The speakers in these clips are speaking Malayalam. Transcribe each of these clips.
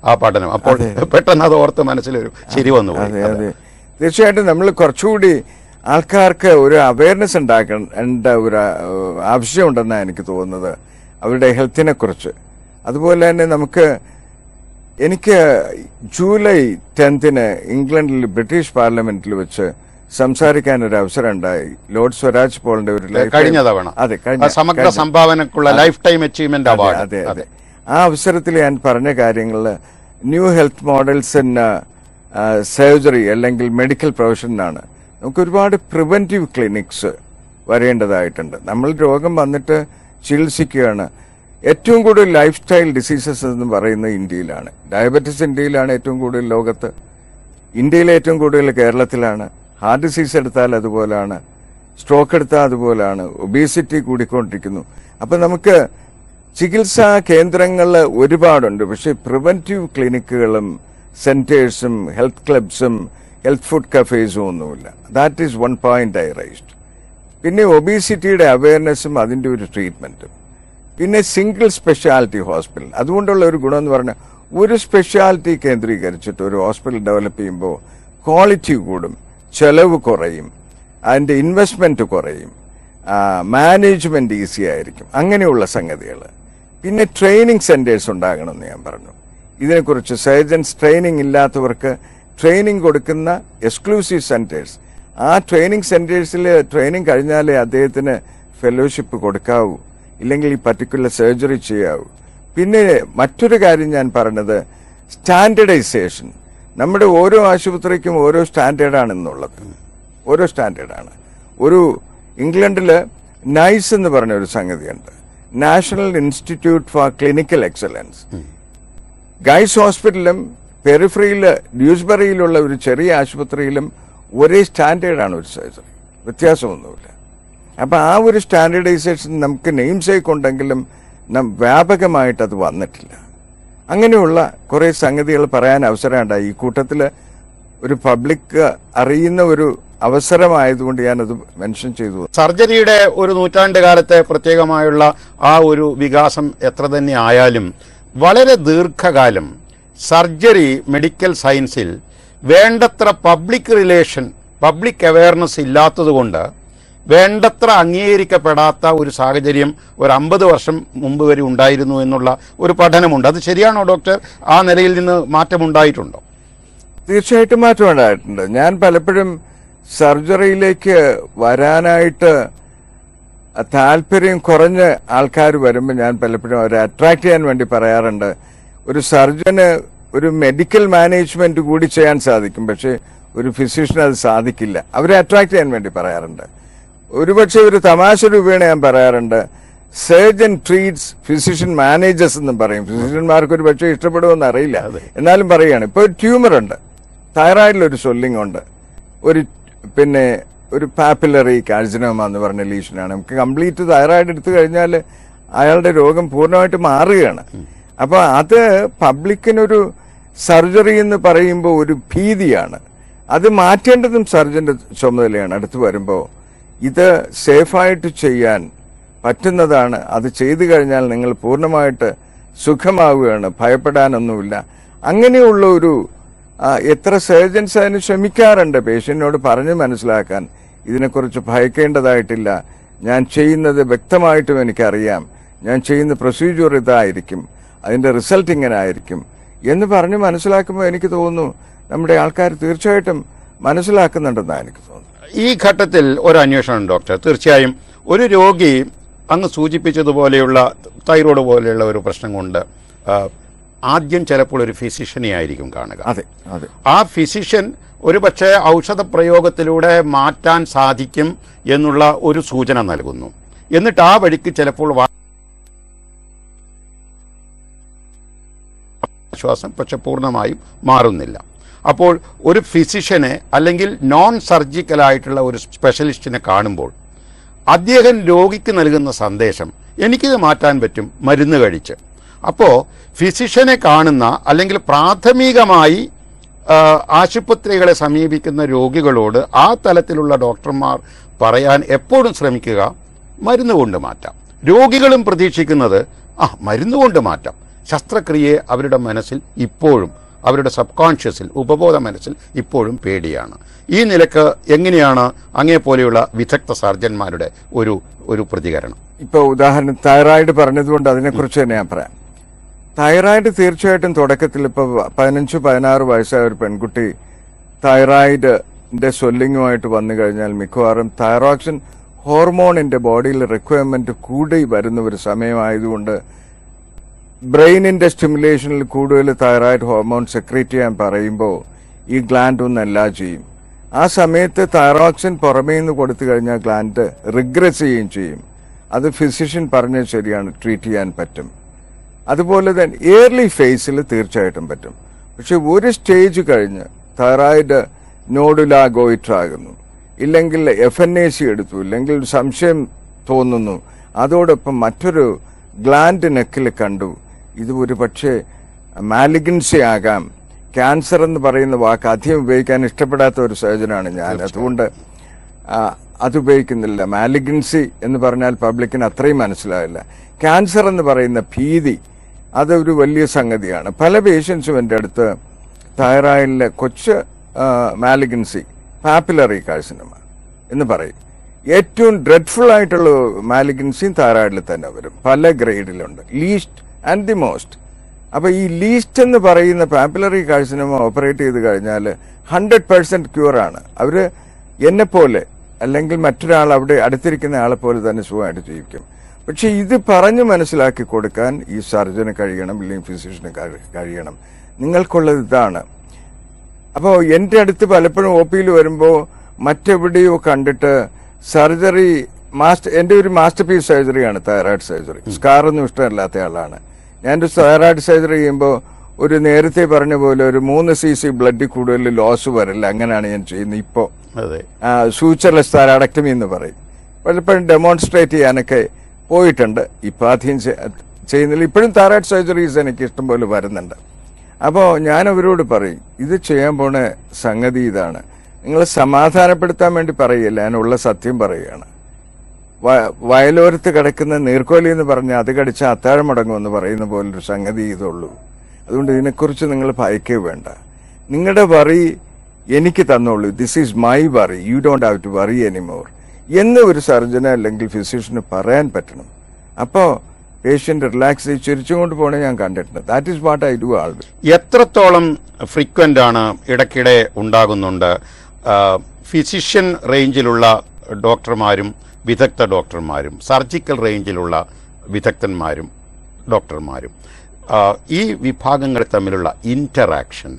ആ പഠനം. അപ്പോൾ പെട്ടെന്ന് അത് ഓർത്ത് മനസ്സിലൊരു ശരി വന്നു. അതെ, തീർച്ചയായിട്ടും നമ്മൾ കുറച്ചുകൂടി ആൾക്കാർക്ക് ഒരു അവയർനെസ് ഉണ്ടാക്കേണ്ട ഒരു ആവശ്യമുണ്ടെന്നാണ് എനിക്ക് തോന്നുന്നത്, അവരുടെ ഹെൽത്തിനെ കുറിച്ച്. അതുപോലെ തന്നെ എനിക്ക് ജൂലൈ 10 ഇംഗ്ലണ്ടിൽ ബ്രിട്ടീഷ് പാർലമെന്റിൽ വെച്ച് സംസാരിക്കാൻ ഒരു അവസരം ഉണ്ടായി. ലോർഡ് സ്വരാജ് പോളിന്റെ ഒരു കഴിഞ്ഞ തവണ സമഗ്ര സംഭാവനക്കുള്ള ലൈഫ് ടൈം അച്ചീവ്മെന്റ് അവാർഡ്. അതെ. ആ അവസരത്തിൽ ഞാൻ പറഞ്ഞ കാര്യങ്ങളിൽ new health models in surgery അല്ലെങ്കിൽ മെഡിക്കൽ പ്രൊഫഷനാണ്. നമുക്ക് ഒരുപാട് പ്രിവെന്റീവ് ക്ലിനിക്സ് വരേണ്ടതായിട്ടുണ്ട്. നമ്മൾ രോഗം വന്നിട്ട് ചികിത്സിക്കുകയാണ്. ഏറ്റവും കൂടുതൽ ലൈഫ് സ്റ്റൈൽ ഡിസീസസ് എന്ന് പറയുന്നത് ഇന്ത്യയിലാണ്. ഡയബറ്റിസ് ഇന്ത്യയിലാണ് ഏറ്റവും കൂടുതൽ ലോകത്ത്. ഇന്ത്യയിലെ ഏറ്റവും കൂടുതൽ കേരളത്തിലാണ്. ഹാർട്ട് ഡിസീസ് എടുത്താൽ അതുപോലാണ്, സ്ട്രോക്ക് എടുത്താൽ അതുപോലാണ്, ഒബീസിറ്റി കൂടിക്കൊണ്ടിരിക്കുന്നു. അപ്പൊ നമുക്ക് ചികിത്സാ കേന്ദ്രങ്ങൾ ഒരുപാടുണ്ട്. പക്ഷെ പ്രിവെന്റീവ് ക്ലിനിക്കുകളും സെന്റേഴ്സും ഹെൽത്ത് ക്ലബ്സും ഹെൽത്ത് ഫുഡ് കഫേസും ഒന്നുമില്ല. That is one point I raised. പിന്നെ ഒബീസിറ്റിയുടെ അവയർനെസ്സും അതിന്റെ ഒരു ട്രീറ്റ്മെന്റും. പിന്നെ സിംഗിൾ സ്പെഷ്യാലിറ്റി ഹോസ്പിറ്റൽ. അതുകൊണ്ടുള്ള ഒരു ഗുണം എന്ന് പറഞ്ഞാൽ ഒരു സ്പെഷ്യാലിറ്റി കേന്ദ്രീകരിച്ചിട്ട് ഒരു ഹോസ്പിറ്റൽ ഡെവലപ്പ് ചെയ്യുമ്പോൾ ക്വാളിറ്റി കൂടും, ചെലവ് കുറയും, അതിന്റെ ഇൻവെസ്റ്റ്മെന്റ് കുറയും, മാനേജ്മെന്റ് ഈസി ആയിരിക്കും. അങ്ങനെയുള്ള സംഗതികൾ. പിന്നെ ട്രെയിനിങ് സെന്റേഴ്സ് ഉണ്ടാകണമെന്ന് ഞാൻ പറഞ്ഞു. ഇതിനെക്കുറിച്ച് സർജൻസ് ട്രെയിനിങ് ഇല്ലാത്തവർക്ക് ട്രെയിനിങ് കൊടുക്കുന്ന എക്സ്ക്ലൂസീവ് സെന്റേഴ്സ്. ആ ട്രെയിനിങ് സെന്റേഴ്സിൽ ട്രെയിനിങ് കഴിഞ്ഞാലേ അദ്ദേഹത്തിന് ഫെലോഷിപ്പ് കൊടുക്കാവൂ, ഇല്ലെങ്കിൽ ഈ പർട്ടിക്കുലർ സർജറി ചെയ്യാവൂ. പിന്നെ മറ്റൊരു കാര്യം ഞാൻ പറഞ്ഞത് സ്റ്റാൻഡേർഡൈസേഷൻ. നമ്മുടെ ഓരോ ആശുപത്രിക്കും ഓരോ സ്റ്റാൻഡേർഡാണ് എന്നുള്ളത്. ഓരോ സ്റ്റാൻഡേർഡാണ്. ഒരു ഇംഗ്ലണ്ടില് നൈസ് എന്ന് പറഞ്ഞ ഒരു സംഗതിയുണ്ട്, national institute for clinical excellence. Guy's ഹോസ്പിറ്റലിലും പെരിഫറിയില് ഡ്യൂസ്ബറിയിലുള്ള ഒരു ചെറിയ ആശുപത്രിയിലും ഒരേ സ്റ്റാൻഡേർഡാണ് ഒരു സർജറി, വ്യത്യാസമൊന്നുമില്ല. അപ്പൊ ആ ഒരു സ്റ്റാൻഡേർഡൈസേഷൻ നമുക്ക് നെയിം സേക്ക് ഉണ്ടെങ്കിലും വ്യാപകമായിട്ട് അത് വന്നിട്ടില്ല. അങ്ങനെയുള്ള കുറെ സംഗതികൾ പറയാൻ അവസരമുണ്ടായി. ഈ കൂട്ടത്തില് ഒരു പബ്ലിക് അറിയുന്ന ഒരു അവസരമായതുകൊണ്ട് ഞാനത് മെൻഷൻ ചെയ്തു. സർജറിയുടെ ഒരു നൂറ്റാണ്ട് കാലത്തെ പ്രത്യേകമായുള്ള ആ ഒരു വികാസം എത്ര തന്നെ ആയാലും വളരെ ദീർഘകാലം സർജറി മെഡിക്കൽ സയൻസിൽ വേണ്ടത്ര പബ്ലിക് റിലേഷൻ, പബ്ലിക് അവയർനെസ് ഇല്ലാത്തതുകൊണ്ട് വേണ്ടത്ര അംഗീകരിക്കപ്പെടാത്ത ഒരു സാഹചര്യം ഒരു 50 വർഷം മുമ്പ് വരെ ഉണ്ടായിരുന്നു എന്നുള്ള ഒരു പഠനമുണ്ട്. അത് ശരിയാണോ ഡോക്ടർ? ആ നിലയിൽ നിന്ന് മാറ്റമുണ്ടായിട്ടുണ്ടോ? തീർച്ചയായിട്ടും മാറ്റം ഉണ്ടായിട്ടുണ്ട്. ഞാൻ പലപ്പോഴും സർജറിയിലേക്ക് വരാനായിട്ട് താല്പര്യം കുറഞ്ഞ ആൾക്കാർ വരുമ്പോൾ ഞാൻ പലപ്പോഴും അവരെ അട്രാക്ട് ചെയ്യാൻ വേണ്ടി പറയാറുണ്ട്, ഒരു സർജന് ഒരു മെഡിക്കൽ മാനേജ്മെന്റ് കൂടി ചെയ്യാൻ സാധിക്കും, പക്ഷെ ഒരു ഫിസിഷ്യന് അത് സാധിക്കില്ല. അവരെ അട്രാക്ട് ചെയ്യാൻ വേണ്ടി പറയാറുണ്ട്. ഒരുപക്ഷെ ഒരു തമാശ രൂപേണ ഞാൻ പറയാറുണ്ട്, സർജൻ ട്രീറ്റ്സ്, ഫിസിഷ്യൻ മാനേജേഴ്സ് എന്നും പറയും. ഫിസിഷ്യന്മാർക്ക് ഒരു പക്ഷേ ഇഷ്ടപ്പെടുമെന്ന് അറിയില്ല, എന്നാലും പറയുകയാണ്. ഇപ്പൊ ഒരു ട്യൂമർ ഉണ്ട്, തൈറോയിഡിലൊരു സ്വെല്ലിംഗ് ഉണ്ട്, പിന്നെ ഒരു പാപ്പിലറി കാർസിനോമ എന്ന് പറഞ്ഞ ലീഷനാണ്. നമുക്ക് കംപ്ലീറ്റ് തൈറോയിഡ് എടുത്തു കഴിഞ്ഞാൽ അയാളുടെ രോഗം പൂർണ്ണമായിട്ട് മാറുകയാണ്. അപ്പൊ അത് പബ്ലിക്കിനൊരു സർജറി എന്ന് പറയുമ്പോൾ ഒരു ഭീതിയാണ്. അത് മാറ്റേണ്ടതും സർജന്റെ ചുമതലയാണ്. അടുത്ത് വരുമ്പോൾ ഇത് സേഫായിട്ട് ചെയ്യാൻ പറ്റുന്നതാണ്. അത് ചെയ്തു കഴിഞ്ഞാൽ നിങ്ങൾ പൂർണ്ണമായിട്ട് സുഖമാവുകയാണ്, ഭയപ്പെടാനൊന്നുമില്ല. അങ്ങനെയുള്ള ഒരു എത്ര സർജൻസ് അതിന് ശ്രമിക്കാറുണ്ട് പേഷ്യന്റിനോട് പറഞ്ഞ് മനസ്സിലാക്കാൻ. ഇതിനെക്കുറിച്ച് ഭയക്കേണ്ടതായിട്ടില്ല, ഞാൻ ചെയ്യുന്നത് വ്യക്തമായിട്ടും എനിക്കറിയാം, ഞാൻ ചെയ്യുന്ന പ്രൊസീജിയർ ഇതായിരിക്കും, അതിന്റെ റിസൾട്ട് ഇങ്ങനെ ആയിരിക്കും എന്ന് പറഞ്ഞ് മനസ്സിലാക്കുമ്പോൾ എനിക്ക് തോന്നുന്നു നമ്മുടെ ആൾക്കാർ തീർച്ചയായിട്ടും മനസ്സിലാക്കുന്നുണ്ടെന്നാണ് എനിക്ക് തോന്നുന്നത്. ഈ ഘട്ടത്തിൽ ഒരു അന്വേഷണം ഡോക്ടർ, തീർച്ചയായും ഒരു രോഗി അങ്ങ് സൂചിപ്പിച്ചതുപോലെയുള്ള തൈറോയ്ഡ് പോലെയുള്ള ഒരു പ്രശ്നം കൊണ്ട് ആദ്യം ചിലപ്പോൾ ഒരു ഫിസിഷ്യനെ ആയിരിക്കും കാണുക. അതെ അതെ. ആ ഫിസിഷ്യൻ ഒരുപക്ഷെ ഔഷധ പ്രയോഗത്തിലൂടെ മാറ്റാൻ സാധിക്കും എന്നുള്ള ഒരു സൂചന നൽകുന്നു. എന്നിട്ട് ആ വഴിക്ക് ചിലപ്പോൾ ആശ്വാസം പക്ഷെ പൂർണ്ണമായും മാറുന്നില്ല. അപ്പോൾ ഒരു ഫിസിഷ്യനെ അല്ലെങ്കിൽ നോൺ സർജിക്കലായിട്ടുള്ള ഒരു സ്പെഷ്യലിസ്റ്റിനെ കാണുമ്പോൾ അദ്ദേഹം രോഗിക്ക് നൽകുന്ന സന്ദേശം എനിക്കിത് മാറ്റാൻ പറ്റും മരുന്ന് കഴിച്ച്. അപ്പോൾ ഫിസിഷ്യനെ കാണുന്ന അല്ലെങ്കിൽ പ്രാഥമികമായി ആശുപത്രികളെ സമീപിക്കുന്ന രോഗികളോട് ആ തലത്തിലുള്ള ഡോക്ടർമാർ പറയാൻ എപ്പോഴും ശ്രമിക്കുക, മരുന്ന് കൊണ്ട് മാറ്റാം. രോഗികളും പ്രതീക്ഷിക്കുന്നത് മരുന്ന് കൊണ്ട് മാറ്റാം. ശസ്ത്രക്രിയയെ അവരുടെ മനസ്സിൽ ഇപ്പോഴും, അവരുടെ സബ് കോൺഷ്യസിൽ, ഉപബോധ മനസ്സിൽ ഇപ്പോഴും പേടിയാണ്. ഈ നിലക്ക് എങ്ങനെയാണ് അങ്ങേപോലെയുള്ള വിദഗ്ധ സർജന്മാരുടെ ഒരു പ്രതികരണം? ഇപ്പോൾ ഉദാഹരണം തൈറോയിഡ് പറഞ്ഞതുകൊണ്ട് അതിനെക്കുറിച്ച് തന്നെ ഞാൻ പറയാം. തൈറോയിഡ് തീർച്ചയായിട്ടും തുടക്കത്തിൽ ഇപ്പോൾ 15-16 വയസ്സായ ഒരു പെൺകുട്ടി തൈറോയിഡിന്റെ സ്വെല്ലിങ്ങുമായിട്ട് വന്നു കഴിഞ്ഞാൽ മിക്കവാറും തൈറോക്സിൻ ഹോർമോണിന്റെ ബോഡിയിൽ റിക്വയർമെന്റ് കൂടി വരുന്ന ഒരു സമയമായതുകൊണ്ട് ബ്രെയിനിന്റെ സ്റ്റിമുലേഷനിൽ കൂടുതൽ തൈറോയിഡ് ഹോർമോൺ സെക്രീറ്റ് ചെയ്യാൻ പറയുമ്പോൾ ഈ ഗ്ലാൻഡ് ഒന്ന് എല്ലാ ചെയ്യും. ആ സമയത്ത് തൈറോക്സിൻ പുറമേ നിന്ന് കൊടുത്തു കഴിഞ്ഞാൽ ഗ്ലാൻഡ് റിഗ്രസ് ചെയ്യുകയും ചെയ്യും. അത് ഫിസിഷ്യൻ പറഞ്ഞത് ശരിയാണ്, ട്രീറ്റ് ചെയ്യാൻ പറ്റും. അതുപോലെ തന്നെ ഏർലി ഫേസിൽ തീർച്ചയായിട്ടും പറ്റും. പക്ഷെ ഒരു സ്റ്റേജ് കഴിഞ്ഞ് തൈറോയിഡ് നോഡുലാ ഗോയിട്രാകുന്നു, ഇല്ലെങ്കിൽ FNAC എടുത്തു, ഇല്ലെങ്കിൽ സംശയം തോന്നുന്നു, അതോടൊപ്പം മറ്റൊരു ഗ്ലാൻഡ് നെക്കിൽ കണ്ടു, ഇത് ഒരു പക്ഷേ മാലിഗ്നൻസി ആകാം. ക്യാൻസർ എന്ന് പറയുന്ന വാക്ക് അധികം ഉപയോഗിക്കാൻ ഇഷ്ടപ്പെടാത്ത ഒരു സർജനാണ് ഞാൻ, അതുകൊണ്ട് അത് ഉപയോഗിക്കുന്നില്ല. മാലിഗ്നൻസി എന്ന് പറഞ്ഞാൽ പബ്ലിക്കിന് അത്രയും മനസ്സിലാവില്ല. ക്യാൻസർ എന്ന് പറയുന്ന ഭീതി അതൊരു വലിയ സംഗതിയാണ്. പല പേഷ്യൻസും എൻ്റെ അടുത്ത് തൈറോയിഡിലെ കൊച്ചു മാലിഗ്നൻസി, പാപ്പിലറി കാർസിനോമ എന്ന് പറയും. ഏറ്റവും ഡ്രെഡ്ഫുൾ ആയിട്ടുള്ള മാലിഗ്നൻസിയും തൈറോയിഡിൽ തന്നെ വരും. പല ഗ്രേഡിലുണ്ട്, ലീസ്റ്റ് ആൻഡ് ദി മോസ്റ്റ്. അപ്പൊ ഈ ലീസ്റ്റ് എന്ന് പറയുന്ന പാപ്പിലറി കാർസിനോമ ഓപ്പറേറ്റ് ചെയ്ത് കഴിഞ്ഞാൽ 100% ക്യൂറാണ്. അവര് എന്നെപ്പോലെ അല്ലെങ്കിൽ മറ്റൊരാൾ അവിടെ അടുത്തിരിക്കുന്ന ആളെ പോലെ തന്നെ സുഖമായിട്ട് ജീവിക്കും. പക്ഷെ ഇത് പറഞ്ഞു മനസ്സിലാക്കി കൊടുക്കാൻ ഈ സർജന് കഴിയണം, അല്ലെങ്കിൽ ഫിസിഷ്യന് കഴിയണം. നിങ്ങൾക്കുള്ളത് ഇതാണ്. അപ്പോൾ എൻ്റെ അടുത്ത് പലപ്പോഴും OP-യിൽ വരുമ്പോൾ മറ്റെവിടെയോ കണ്ടിട്ട് സർജറി എൻ്റെ ഒരു മാസ്റ്റർ പീസ് സർജറിയാണ് തൈറോയിഡ് സർജറി. സ്കാറൊന്നും ഇഷ്ടമില്ലാത്ത ആളാണ് ഞാൻ. ഒരു തൈറോയിഡ് സർജറി ചെയ്യുമ്പോൾ ഒരു നേരത്തെ പറഞ്ഞ പോലെ ഒരു 3 cc ബ്ലഡിൽ കൂടുതൽ ലോസ് വരില്ല. അങ്ങനെയാണ് ഞാൻ ചെയ്യുന്നത്. ഇപ്പോൾ സൂച്ചർലെസ് തൈറോയിഡക്ടമി എന്ന് പറയും. പലപ്പോഴും ഡെമോൺസ്ട്രേറ്റ് ചെയ്യാനൊക്കെ പോയിട്ടുണ്ട്. ഇപ്പം അധികം ചെയ്യുന്നില്ല. ഇപ്പോഴും തൈറോയിഡ് സർജറീസ് എനിക്ക് ഇഷ്ടംപോലെ വരുന്നുണ്ട്. അപ്പോൾ ഞാൻ അവരോട് പറയും, ഇത് ചെയ്യാൻ പോണ സംഗതി ഇതാണ്. നിങ്ങൾ സമാധാനപ്പെടുത്താൻ വേണ്ടി പറയില്ല, ഞാനുള്ള സത്യം പറയുകയാണ്. വയലോരത്ത് കിടക്കുന്ന നീർക്കോലി എന്ന് പറഞ്ഞാൽ അത് കടിച്ചാൽ അത്താഴം മുടങ്ങുമെന്ന് പറയുന്ന പോലൊരു സംഗതി ഇതുള്ളൂ. അതുകൊണ്ട് ഇതിനെക്കുറിച്ച് നിങ്ങൾ ഭയക്കേ വേണ്ട. നിങ്ങളുടെ വറി എനിക്ക് തന്നോളൂ. This is my worry, you don't have to worry anymore എന്ന് ഒരു സർജന് അല്ലെങ്കിൽ ഫിസിഷ്യന് പറയാൻ പറ്റണം. അപ്പോൾ പേഷ്യന്റ് റിലാക്സ് ചെയ്ത് ചിരിച്ചുകൊണ്ട് പോകണേ ഞാൻ കണ്ടിട്ടുണ്ട്. That is what I do always. എത്രത്തോളം ഫ്രീക്വന്റ് ആണ് ഇടയ്ക്കിടെ ഉണ്ടാകുന്നുണ്ട് ഫിസിഷ്യൻ റേഞ്ചിലുള്ള ഡോക്ടർമാരും വിദഗ്ധ ഡോക്ടർമാരും സർജിക്കൽ റേഞ്ചിലുള്ള വിദഗ്ധന്മാരും ഡോക്ടർമാരും ഈ വിഭാഗങ്ങൾ തമ്മിലുള്ള ഇന്ററാക്ഷൻ,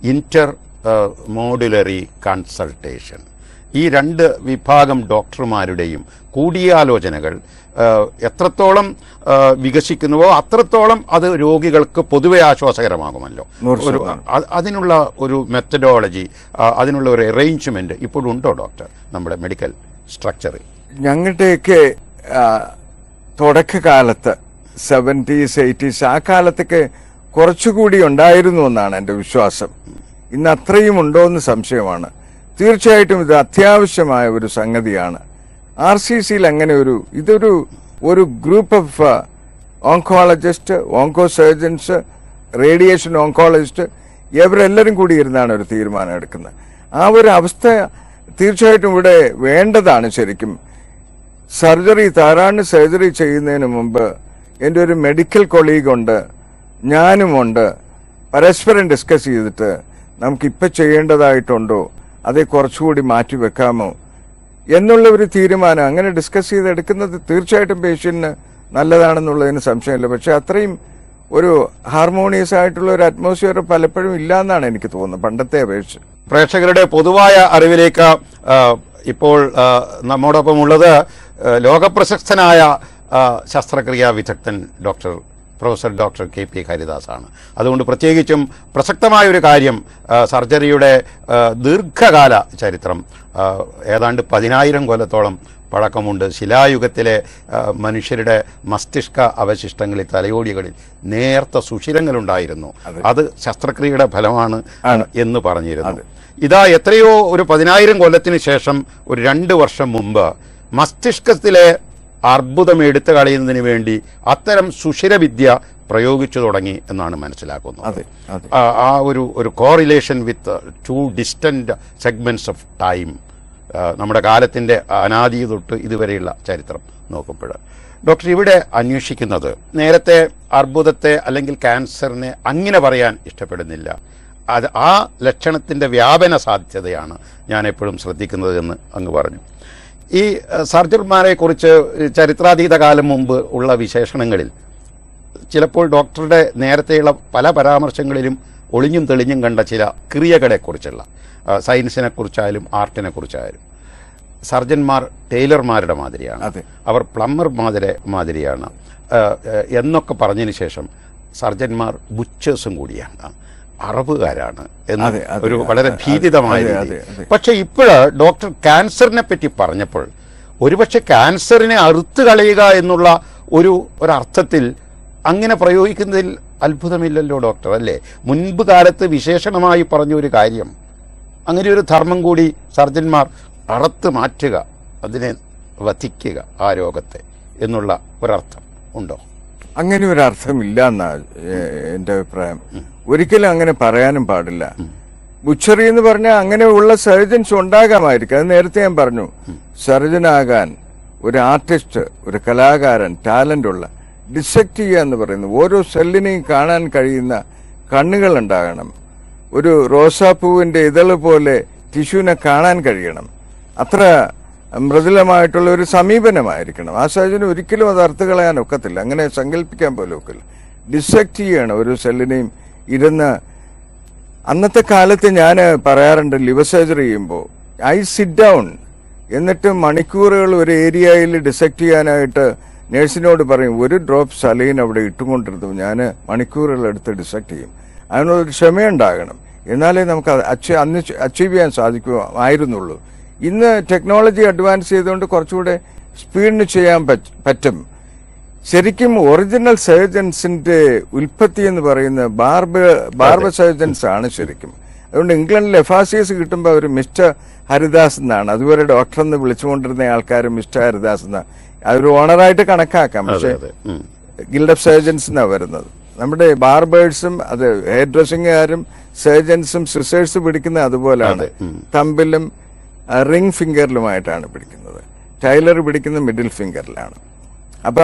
മോഡുലറി കൺസൾട്ടേഷൻ, ഈ രണ്ട് വിഭാഗം ഡോക്ടർമാരുടെയും കൂടിയാലോചനകൾ എത്രത്തോളം വികസിക്കുന്നുവോ അത്രത്തോളം അത് രോഗികൾക്ക് പൊതുവെ ആശ്വാസകരമാകുമല്ലോ. അതിനുള്ള ഒരു മെത്തഡോളജി, അതിനുള്ള ഒരു അറേഞ്ച്മെന്റ് ഇപ്പോഴുണ്ടോ ഡോക്ടർ നമ്മുടെ മെഡിക്കൽ സ്ട്രക്ചറിൽ? ഞങ്ങളുടെയൊക്കെ തുടക്കകാലത്ത് 70s 80s ആ കാലത്തൊക്കെ കുറച്ചുകൂടി ഉണ്ടായിരുന്നു എന്നാണ് എൻ്റെ വിശ്വാസം. ഇന്ന് അത്രയും ഉണ്ടോ എന്ന് സംശയമാണ്. തീർച്ചയായിട്ടും ഇത് അത്യാവശ്യമായ ഒരു സംഗതിയാണ്. RCCയിൽ അങ്ങനെ ഇതൊരു group of oncologist, onco surgeons, radiation oncologist ഇവരെല്ലാവരും കൂടി ഇരുന്നാണ് ഒരു തീരുമാനം എടുക്കുന്നത്. ആ ഒരു അവസ്ഥ തീർച്ചയായിട്ടും ഇവിടെ വേണ്ടതാണ്. ശരിക്കും തൈറോയിഡ് സർജറി ചെയ്യുന്നതിന് മുമ്പ് എൻ്റെ ഒരു മെഡിക്കൽ കൊളീഗുണ്ട്, ഞാനുമുണ്ട്. പരസ്പരം ഡിസ്കസ് ചെയ്തിട്ട് നമുക്കിപ്പോൾ ചെയ്യേണ്ടതായിട്ടുണ്ടോ, അതേ കുറച്ചുകൂടി മാറ്റി വെക്കാമോ എന്നുള്ള ഒരു തീരുമാനം അങ്ങനെ ഡിസ്കസ് ചെയ്തെടുക്കുന്നത് തീർച്ചയായിട്ടും പേഷ്യന്റിന് നല്ലതാണെന്നുള്ളതിന് സംശയമില്ല. പക്ഷെ അത്രയും ഒരു ഹാർമോണിയസ് ആയിട്ടുള്ള ഒരു അറ്റ്മോസ്ഫിയർ പലപ്പോഴും ഇല്ല എന്നാണ് എനിക്ക് തോന്നുന്നത് പണ്ടത്തെ അപേക്ഷിച്ച്. പ്രേക്ഷകരുടെ പൊതുവായ അറിവിലേക്ക് ഇപ്പോൾ നമ്മോടൊപ്പം ഉള്ളത് ലോകപ്രശസ്തനായ ശസ്ത്രക്രിയാ വിദഗ്ധൻ പ്രൊഫസർ ഡോക്ടർ KP ഹരിദാസാണ്. അതുകൊണ്ട് പ്രത്യേകിച്ചും പ്രസക്തമായ ഒരു കാര്യം, സർജറിയുടെ ദീർഘകാല ചരിത്രം ഏതാണ്ട് 10,000 കൊല്ലത്തോളം പഴക്കമുണ്ട്. ശിലായുഗത്തിലെ മനുഷ്യരുടെ മസ്തിഷ്ക അവശിഷ്ടങ്ങളിൽ, തലയോടികളിൽ നേർത്ത സുഷിരങ്ങളുണ്ടായിരുന്നു. അത് ശസ്ത്രക്രിയയുടെ ഫലമാണ് എന്ന് പറഞ്ഞിരുന്നു. ഇതാ എത്രയോ ഒരു 10,000 കൊല്ലത്തിന് ശേഷം ഒരു 2 വർഷം മുമ്പ് മസ്തിഷ്കത്തിലെ അർബുദം എടുത്തു കളയുന്നതിന് വേണ്ടി അത്തരം സുഷിരവിദ്യ പ്രയോഗിച്ചു തുടങ്ങി എന്നാണ് മനസ്സിലാക്കുന്നത്. ആ ഒരു correlation with two distant segments of time, നമ്മുടെ കാലത്തിന്റെ അനാദി തൊട്ട് ഇതുവരെയുള്ള ചരിത്രം നോക്കുമ്പോൾ ഡോക്ടർ ഇവിടെ അന്വേഷിക്കുന്നത്, നേരത്തെ അർബുദത്തെ അല്ലെങ്കിൽ ക്യാൻസറിനെ അങ്ങനെ പറയാൻ ഇഷ്ടപ്പെടുന്നില്ല, അത് ആ ലക്ഷണത്തിന്റെ വ്യാപന സാധ്യതയാണ് ഞാൻ എപ്പോഴും ശ്രദ്ധിക്കുന്നത് എന്ന് അങ്ങ് പറഞ്ഞു. ഈ സർജന്മാരെ കുറിച്ച് ചരിത്രാതീത കാലം മുമ്പ് ഉള്ള വിശേഷണങ്ങളിൽ ചിലപ്പോൾ ഡോക്ടറുടെ നേരത്തെയുള്ള പല പരാമർശങ്ങളിലും ഒളിഞ്ഞും തെളിഞ്ഞും കണ്ട ചില ക്രിയകളെക്കുറിച്ചുള്ള, സയൻസിനെ കുറിച്ചായാലും ആർട്ടിനെ കുറിച്ചായാലും, സർജന്മാർ ടൈലർമാരുടെ മാതിരിയാണ്, അവർ പ്ലംബർ മാതിരിയാണ് എന്നൊക്കെ പറഞ്ഞതിന് ശേഷം സർജന്മാർ ബുച്ചേഴ്സും കൂടിയാണ്, അറബുകാരാണ് എന്ന് ഒരു വളരെ ഭീതിതമായ രീതി. പക്ഷെ ഇപ്പോഴ് ഡോക്ടർ ക്യാൻസറിനെ പറ്റി പറഞ്ഞപ്പോൾ ഒരുപക്ഷെ ക്യാൻസറിനെ അറുത്ത് കളയുക എന്നുള്ള ഒരർത്ഥത്തിൽ അങ്ങനെ പ്രയോഗിക്കുന്നതിൽ അത്ഭുതമില്ലല്ലോ ഡോക്ടർ, അല്ലേ? മുൻപ് കാലത്ത് വിശേഷണമായി പറഞ്ഞ ഒരു കാര്യം, അങ്ങനെ ഒരു ധർമ്മം കൂടി സർജന്മാർ അറുത്ത് മാറ്റുക, അതിനെ വധിക്കുക ആ രോഗത്തെ എന്നുള്ള ഒരർത്ഥം ഉണ്ടോ? അങ്ങനെ ഒരർത്ഥമില്ല എന്നാണ് എന്റെ അഭിപ്രായം. ഒരിക്കലും അങ്ങനെ പറയാനും പാടില്ല. ബുച്ചറി എന്ന് പറഞ്ഞാൽ അങ്ങനെയുള്ള സർജൻസ് ഉണ്ടാകാമായിരിക്കും. അത് നേരത്തെ ഞാൻ പറഞ്ഞു. സർജനാകാൻ ഒരു ആർട്ടിസ്റ്റ്, ഒരു കലാകാരൻ, ടാലന്റ് ഉള്ള, ഡിസെക്ട് ചെയ്യുക എന്ന് പറയുന്നത് ഓരോ സെല്ലിനെയും കാണാൻ കഴിയുന്ന കണ്ണുകൾ ഉണ്ടാകണം. ഒരു റോസാപ്പൂവിന്റെ ഇതള് പോലെ ടിഷ്യൂവിനെ കാണാൻ കഴിയണം. അത്ര മൃദുലമായിട്ടുള്ള ഒരു സമീപനമായിരിക്കണം. ആ സർജന് ഒരിക്കലും അത് അർത്ഥ കളയാൻ ഒക്കത്തില്ല, അങ്ങനെ സങ്കല്പിക്കാൻ പോലും ഒക്കില്ല. ഡിസെക്ട് ചെയ്യണം ഒരു സെല്ലിനെയും ഇരുന്ന്. അന്നത്തെ കാലത്ത് ഞാൻ പറയാറുണ്ട്, ലിവർ സർജറി ചെയ്യുമ്പോൾ ഐ സിറ്റ് ഡൗൺ, എന്നിട്ട് മണിക്കൂറുകൾ ഒരു ഏരിയയിൽ ഡിസെക്ട് ചെയ്യാനായിട്ട് നേഴ്സിനോട് പറയും, ഒരു ഡ്രോപ്പ് സലൈൻ അവിടെ ഇട്ടുകൊണ്ടിരുന്നു, ഞാൻ മണിക്കൂറുകൾ എടുത്ത് ഡിസെക്ട് ചെയ്യും. അതിനുള്ളൊരു ക്ഷമയുണ്ടാകണം, എന്നാലേ നമുക്ക് അന്ന് അച്ചീവ് ചെയ്യാൻ സാധിക്കുമായിരുന്നുള്ളൂ. ഇന്ന് ടെക്നോളജി അഡ്വാൻസ് ചെയ്തുകൊണ്ട് കുറച്ചുകൂടെ സ്പീഡിന് ചെയ്യാൻ പറ്റും. ശരിക്കും ഒറിജിനൽ സർജൻസിന്റെ ഉൽപ്പത്തി എന്ന് പറയുന്നത് ബാർബർ സർജൻസ് ആണ് ശരിക്കും. അതുകൊണ്ട് ഇംഗ്ലണ്ടിൽ എഫാസിയസ് കിട്ടുമ്പോൾ അവർ മിസ്റ്റർ ഹരിദാസ് എന്നാണ്, അതുവരെ ഡോക്ടർ എന്ന് വിളിച്ചുകൊണ്ടിരുന്ന ആൾക്കാർ മിസ്റ്റർ ഹരിദാസ് എന്നാണ്, അതൊരു ഓണറായിട്ട് കണക്കാക്കാം. പക്ഷെ ഗിൽഡ് ഓഫ് സർജൻസ് എന്നാണ് വരുന്നത്. നമ്മുടെ ബാർബേഴ്സും അത് ഹെയർ ഡ്രസ്സിംഗുകാരും സർജൻസും സിസേഴ്സ് പിടിക്കുന്നത് അതുപോലെയാണ്. തമ്പിലും റിംഗ് ഫിംഗറിലുമായിട്ടാണ് പിടിക്കുന്നത്. ടൈലർ പിടിക്കുന്നത് മിഡിൽ ഫിംഗറിലാണ്. അപ്പൊ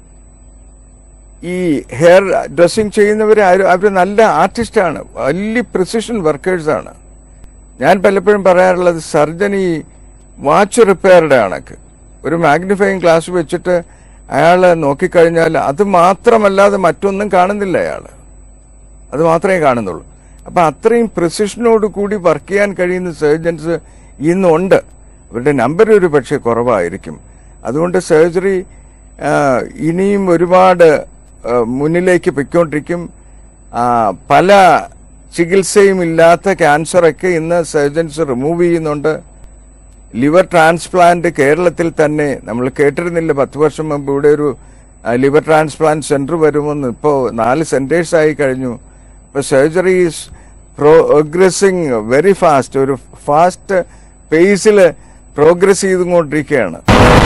ഈ ഹെയർ ഡ്രസ്സിംഗ് ചെയ്യുന്നവർ അവർ നല്ല ആർട്ടിസ്റ്റാണ്, വലിയ പ്രിസിഷൻ വർക്കേഴ്സാണ്. ഞാൻ പലപ്പോഴും പറയാറുള്ളത്, സർജൻ ഈ വാച്ച് റിപ്പയറുടെ കണക്ക് ഒരു മാഗ്നിഫൈങ് ഗ്ലാസ് വെച്ചിട്ട് അയാൾ നോക്കിക്കഴിഞ്ഞാൽ അത് മാത്രമല്ലാതെ മറ്റൊന്നും കാണുന്നില്ല, അയാൾ അത് മാത്രമേ കാണുന്നുള്ളൂ. അപ്പൊ അത്രയും പ്രിസിഷനോട് കൂടി വർക്ക് ചെയ്യാൻ കഴിയുന്ന സർജൻസ് ഇന്നുണ്ട്. അവരുടെ നമ്പർ ഒരു പക്ഷേ കുറവായിരിക്കും. അതുകൊണ്ട് സർജറി ഇനിയും ഒരുപാട് മുന്നിലേക്ക് പൊയ്ക്കൊണ്ടിരിക്കും. പല ചികിത്സയും ഇല്ലാത്ത ക്യാൻസറൊക്കെ ഇന്ന് സർജൻസ് റിമൂവ് ചെയ്യുന്നുണ്ട്. ലിവർ ട്രാൻസ്പ്ലാന്റ് കേരളത്തിൽ തന്നെ നമ്മൾ കേട്ടിരുന്നില്ല 10 വർഷം മുമ്പ് ഇവിടെ ഒരു ലിവർ ട്രാൻസ്പ്ലാന്റ് സെന്റർ വരുമെന്ന്. ഇപ്പോൾ 4 സെന്റേഴ്സ് ആയി കഴിഞ്ഞു. ഇപ്പൊ surgery is progressing very fast, ഒരു ഫാസ്റ്റ് പേസിൽ പ്രോഗ്രസ് ചെയ്തുകൊണ്ടിരിക്കുകയാണ്.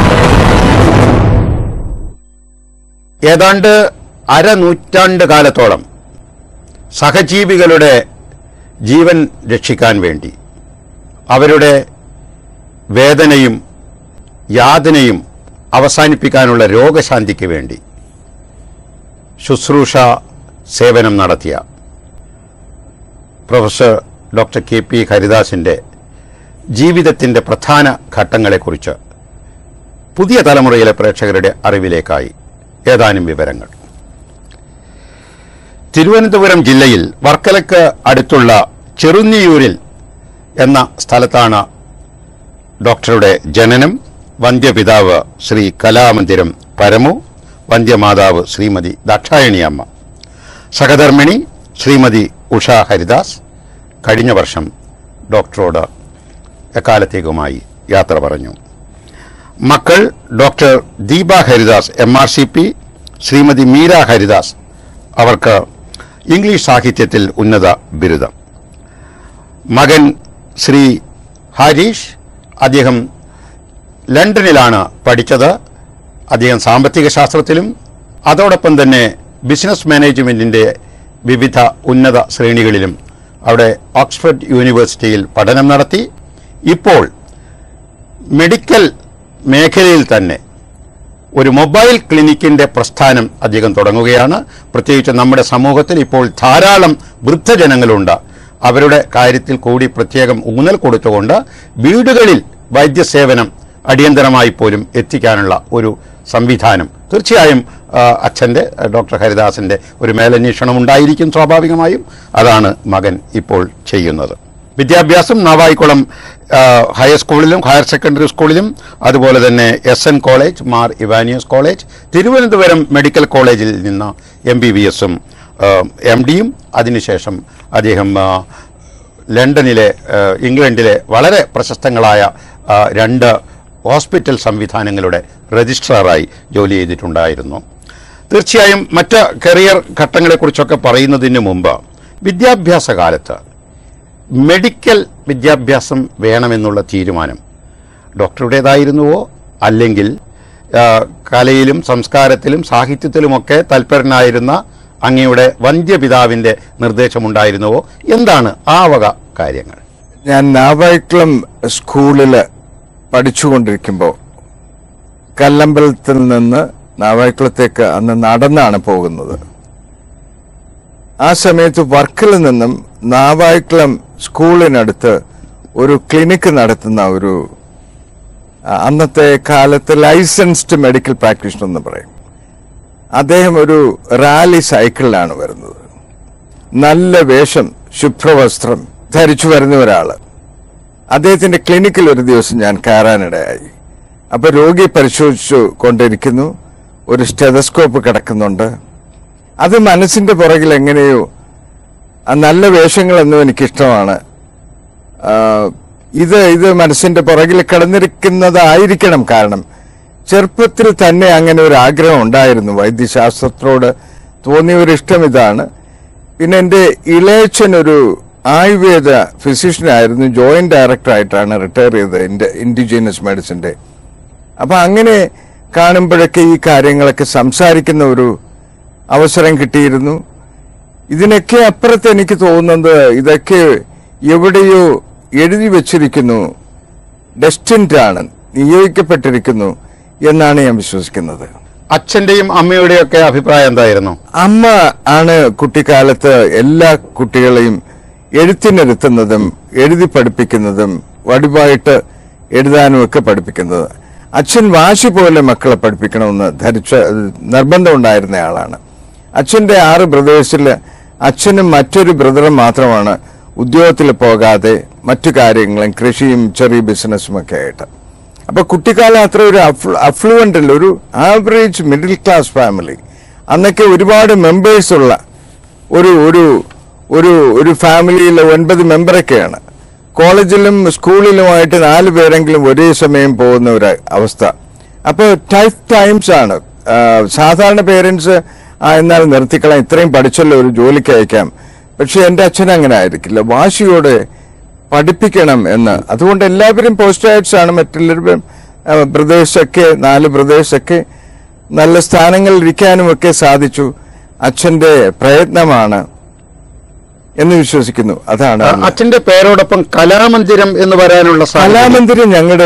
ഏതാണ്ട് അരനൂറ്റാണ്ട് കാലത്തോളം സഹജീവികളുടെ ജീവൻ രക്ഷിക്കാൻ വേണ്ടി, അവരുടെ വേദനയും യാതനയും അവസാനിപ്പിക്കാനുള്ള രോഗശാന്തിക്ക് വേണ്ടി ശുശ്രൂഷ സേവനം നടത്തിയ പ്രൊഫസർ ഡോക്ടർ കെ.പി. ഹരിദാസിന്റെ ജീവിതത്തിന്റെ പ്രധാന ഘട്ടങ്ങളെക്കുറിച്ച് പുതിയ തലമുറയിലെ പ്രേക്ഷകരുടെ അറിവിലേക്കായി ഏതാനും വിവരങ്ങൾ. തിരുവനന്തപുരം ജില്ലയിൽ വർക്കലയ്ക്ക് അടുത്തുള്ള ചെറുന്നിയൂരിൽ എന്ന സ്ഥലത്താണ് ഡോക്ടറുടെ ജനനം. വന്ധ്യപിതാവ് ശ്രീ കലാമന്ദിരം പരമു, വന്ധ്യമാതാവ് ശ്രീമതി ദാക്ഷായണിയമ്മ, സഹധർമ്മിണി ശ്രീമതി ഉഷ ഹരിദാസ് കഴിഞ്ഞ വർഷം ഡോക്ടറോട് എക്കാലത്തേക്കുമായി യാത്ര പറഞ്ഞു. മക്കൾ ഡോക്ടർ ദീപ ഹരിദാസ് MRCP, ശ്രീമതി മീര ഹരിദാസ്, അവർക്ക് ഇംഗ്ലീഷ് സാഹിത്യത്തിൽ ഉന്നത ബിരുദം. മകൻ ശ്രീ ഹരീഷ്, അദ്ദേഹം ലണ്ടനിലാണ് പഠിച്ചത്. അദ്ദേഹം സാമ്പത്തിക ശാസ്ത്രത്തിലും അതോടൊപ്പം തന്നെ ബിസിനസ് മാനേജ്മെന്റിന്റെ വിവിധ ഉന്നത ശ്രേണികളിലും അവിടെ ഓക്സ്ഫോർഡ് യൂണിവേഴ്സിറ്റിയിൽ പഠനം നടത്തി. ഇപ്പോൾ മെഡിക്കൽ മേഖലയിൽ തന്നെ ഒരു മൊബൈൽ ക്ലിനിക്കിന്റെ പ്രസ്ഥാനം അദ്ദേഹം തുടങ്ങുകയാണ്. പ്രത്യേകിച്ച് നമ്മുടെ സമൂഹത്തിൽ ഇപ്പോൾ ധാരാളം വൃദ്ധജനങ്ങളുണ്ട്. അവരുടെ കാര്യത്തിൽ കൂടി പ്രത്യേകം ഊന്നൽ കൊടുത്തുകൊണ്ട് വീടുകളിൽ വൈദ്യസേവനം അടിയന്തരമായി പോലും എത്തിക്കാനുള്ള ഒരു സംവിധാനം തീർച്ചയായും അച്ഛൻ്റെ ഡോക്ടർ ഹരിദാസിൻ്റെ ഒരു മേലന്വേഷണം ഉണ്ടായിരിക്കും. സ്വാഭാവികമായും അതാണ് മകൻ ഇപ്പോൾ ചെയ്യുന്നത്. വിദ്യാഭ്യാസം നാവായിക്കുളം ഹൈസ്കൂളിലും ഹയർ സെക്കൻഡറി സ്കൂളിലും അതുപോലെ തന്നെ SN college, Mar Ivanios college, Thiruvananthapuram medical കോളേജിൽ നിന്ന് MBBSഉം MDയും അതിനുശേഷം അദ്ദേഹം ലണ്ടനിലെ ഇംഗ്ലണ്ടിലെ വളരെ പ്രശസ്തങ്ങളായ 2 ഹോസ്പിറ്റൽ സംവിധാനങ്ങളുടെ രജിസ്ട്രാറായി ജോലി ചെയ്തിട്ടുണ്ടായിരുന്നു. തീർച്ചയായും മറ്റ് കരിയർ ഘട്ടങ്ങളെക്കുറിച്ചൊക്കെ പറയുന്നതിന് മുമ്പ് വിദ്യാഭ്യാസ കാലത്ത് മെഡിക്കൽ വിദ്യാഭ്യാസം വേണമെന്നുള്ള തീരുമാനം ഡോക്ടറുടേതായിരുന്നുവോ അല്ലെങ്കിൽ കലയിലും സംസ്കാരത്തിലും സാഹിത്യത്തിലുമൊക്കെ തൽപരനായിരുന്ന അങ്ങയുടെ വന്ധ്യപിതാവിൻ്റെ നിർദ്ദേശമുണ്ടായിരുന്നുവോ? എന്താണ് ആ വക കാര്യങ്ങൾ? ഞാൻ നാവായിക്കുളം സ്കൂളിൽ പഠിച്ചുകൊണ്ടിരിക്കുമ്പോൾ കല്ലമ്പലത്തിൽ നിന്ന് നാവായിക്കുളത്തേക്ക് അന്ന് നടന്നാണ് പോകുന്നത്. ആ സമയത്ത് വർക്കിൽ നിന്നും നാവായിക്കുളം സ്കൂളിനടുത്ത് ഒരു ക്ലിനിക്ക് നടത്തുന്ന ഒരു അന്നത്തെ കാലത്ത് ലൈസൻസ്ഡ് മെഡിക്കൽ പ്രാക്ടീഷണർ എന്ന് പറയും. അദ്ദേഹം ഒരു റാലി സൈക്കിളിലാണ് വരുന്നത്. നല്ല വേഷം, ശുഭ്രവസ്ത്രം ധരിച്ചു വരുന്ന ഒരാള്. അദ്ദേഹത്തിന്റെ ക്ലിനിക്കിൽ ഒരു ദിവസം ഞാൻ കയറാനിടയായി. അപ്പൊ രോഗിയെ പരിശോധിച്ചു കൊണ്ടിരിക്കുന്നു. ഒരു സ്റ്റെതസ്കോപ്പ് കിടക്കുന്നുണ്ട്. അത് മനസ്സിന്റെ പുറകിൽ എങ്ങനെയോ നല്ല വേഷങ്ങളെന്നും എനിക്കിഷ്ടമാണ്. ഇത് മനസ്സിന്റെ പുറകിൽ കിടന്നിരിക്കുന്നതായിരിക്കണം. കാരണം ചെറുപ്പത്തിൽ തന്നെ അങ്ങനെ ഒരു ആഗ്രഹം ഉണ്ടായിരുന്നു. വൈദ്യശാസ്ത്രത്തോട് തോന്നിയ ഒരു ഇഷ്ടം ഇതാണ്. പിന്നെ എൻ്റെ ഇളയച്ചൻ ഒരു ആയുർവേദ ഫിസിഷ്യനായിരുന്നു. ജോയിന്റ് ഡയറക്ടറായിട്ടാണ് റിട്ടയർ ചെയ്തത് ഇൻഡിജീനസ് മെഡിസിന്റെ. അപ്പൊ അങ്ങനെ കാണുമ്പോഴൊക്കെ ഈ കാര്യങ്ങളൊക്കെ സംസാരിക്കുന്ന ഒരു അവസരം കിട്ടിയിരുന്നു. ഇതിനൊക്കെ അപ്പുറത്ത് എനിക്ക് തോന്നുന്നത് ഇതൊക്കെ എവിടെയോ എഴുതി വച്ചിരിക്കുന്നു, ഡെസ്റ്റിൻഡ് ആണ്, നിയോഗിക്കപ്പെട്ടിരിക്കുന്നു എന്നാണ് ഞാൻ വിശ്വസിക്കുന്നത്. അച്ഛന്റെയും അമ്മയുടെയും ഒക്കെ അഭിപ്രായം എന്തായിരുന്നു? അമ്മ ആണ് കുട്ടിക്കാലത്ത് എല്ലാ കുട്ടികളെയും എഴുത്തിനിരുത്തുന്നതും എഴുതി പഠിപ്പിക്കുന്നതും വടിവായിട്ട് എഴുതാനും ഒക്കെ പഠിപ്പിക്കുന്നത്. അച്ഛൻ വാശി പോലെ മക്കളെ പഠിപ്പിക്കണമെന്ന് നിർബന്ധം ഉണ്ടായിരുന്ന ആളാണ്. അച്ഛന്റെ 6 ബ്രദേഴ്സിൽ അച്ഛനും മറ്റൊരു ബ്രദറും മാത്രമാണ് ഉദ്യോഗത്തിൽ പോകാതെ മറ്റു കാര്യങ്ങളും കൃഷിയും ചെറിയ ബിസിനസ്സും ഒക്കെ ആയിട്ട്. അപ്പൊ കുട്ടിക്കാലം അത്ര ഒരു അഫ്ലുവൻ്റ് ഒരു ആവറേജ് മിഡിൽ ക്ലാസ് ഫാമിലി. അന്നൊക്കെ ഒരുപാട് മെമ്പേഴ്സ് ഉള്ള ഒരു ഒരു ഒരു ഒരു ഫാമിലിയിൽ 9 മെമ്പറൊക്കെയാണ്. കോളേജിലും സ്കൂളിലുമായിട്ട് 4 പേരെങ്കിലും ഒരേ സമയം പോകുന്ന ഒരു അവസ്ഥ. അപ്പോൾ ടൈഫ് ടൈംസ് ആണ്. സാധാരണ പേരൻസ് എന്നാൽ നിർത്തിക്കളാം, ഇത്രയും പഠിച്ചല്ലോ, ഒരു ജോലിക്ക് അയക്കാം. പക്ഷെ എൻ്റെ അച്ഛൻ അങ്ങനെ ആയിരിക്കില്ല, വാശിയോടെ പഠിപ്പിക്കണം എന്ന്. അതുകൊണ്ട് എല്ലാവരും പോസ്റ്റ് ഗ്രാജുവേറ്റ്സ് ആണ്. മറ്റുള്ളവരും ബ്രദേഴ്സൊക്കെ 4 ബ്രദേഴ്സൊക്കെ നല്ല സ്ഥാനങ്ങളിൽ ഇരിക്കാനുമൊക്കെ സാധിച്ചു. അച്ഛന്റെ പ്രയത്നമാണ് എന്ന് വിശ്വസിക്കുന്നു. അതാണ് അച്ഛന്റെ പേരോടൊപ്പം കലാമന്ദിരം എന്ന് പറയാനുള്ള കലാമന്ദിരം ഞങ്ങളുടെ